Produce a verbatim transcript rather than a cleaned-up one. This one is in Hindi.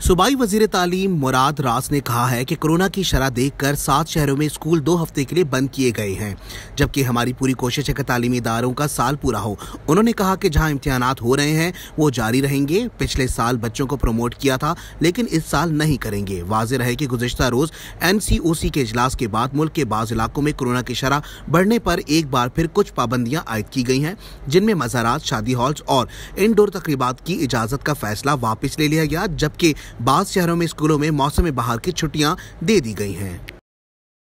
सूबाई वजीर तालीम मुराद रास ने कहा है कि कोरोना की शरह देखकर सात शहरों में स्कूल दो हफ्ते के लिए बंद किए गए हैं, जबकि हमारी पूरी कोशिश है कि तालीमी इदारों का साल पूरा हो। उन्होंने कहा कि जहां इम्तिहानात हो रहे हैं वो जारी रहेंगे। पिछले साल बच्चों को प्रमोट किया था, लेकिन इस साल नहीं करेंगे। वाज़ेह रहे कि गुज़िश्ता रोज़ एन सी ओ सी के इजलास के बाद मुल्क के बाज़ इलाकों में कोरोना की शरह बढ़ने पर एक बार फिर कुछ पाबंदियाँ आयद की गई हैं, जिनमें मज़ारात, शादी हॉल्स और इंडोर तकरीबात की इजाज़त का फैसला वापस ले लिया गया, जबकि बाज़ शहरों में स्कूलों में मौसम बहार की छुट्टियां दे दी गई हैं।